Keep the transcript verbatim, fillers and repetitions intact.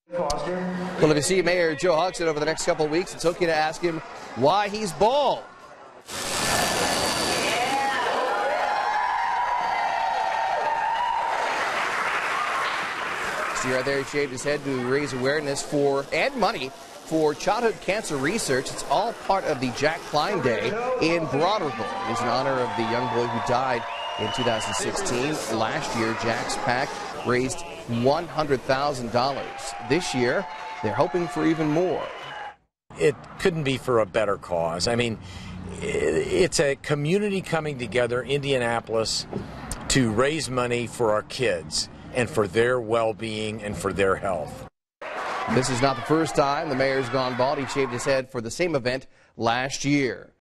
Well, if you see Mayor Joe Hogsett over the next couple of weeks, it's okay to ask him why he's bald. See right there, he shaved his head to raise awareness for and money for childhood cancer research. It's all part of the Jack Klein Day in Baldrick. It's in honor of the young boy who died in two thousand sixteen. Last year, Jack's PAC raised one hundred thousand dollars. This year, they're hoping for even more. It couldn't be for a better cause. I mean, it's a community coming together, Indianapolis, to raise money for our kids and for their well-being and for their health. This is not the first time the mayor's gone bald. He shaved his head for the same event last year.